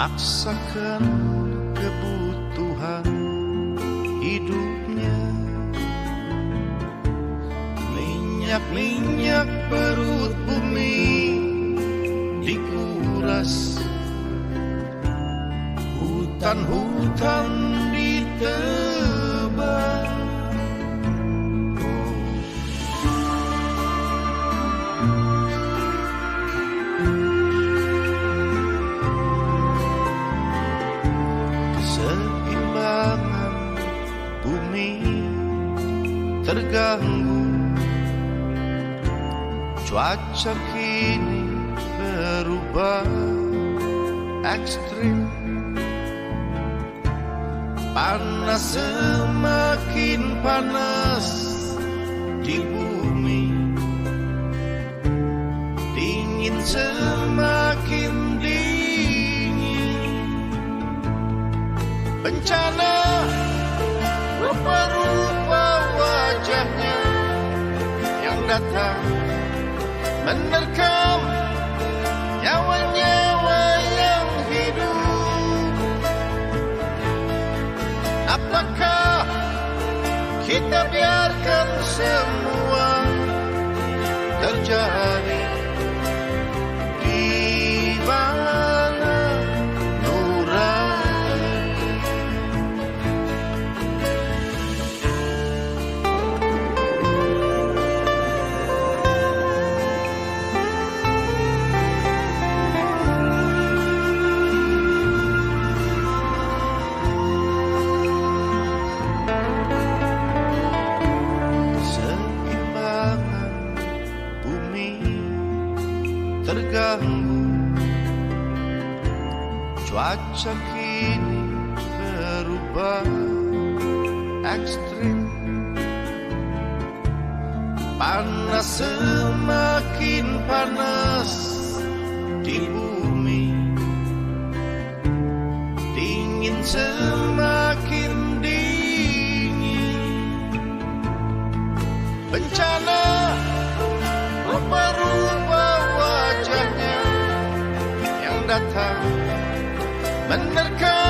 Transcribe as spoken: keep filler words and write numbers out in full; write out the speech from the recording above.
memaksakan kebutuhan hidupnya. Minyak-minyak perut bumi dikuras, hutan-hutan ditebang. Keseimbangan bumi terganggu, cuaca kini berubah ekstrim. Panas semakin panas di bumi, dingin semakin dingin. Bencana rupa-rupa wajahnya yang datang menerkam nyawa-nyawa yang hidup. Apakah kita biarkan semua terjadi? Di mana nurani? Terganggu, cuaca kini berubah ekstrim. Panas semakin panas di bumi, dingin semakin dingin. Bencana rupa-rupa wajahnya yang datang menerkam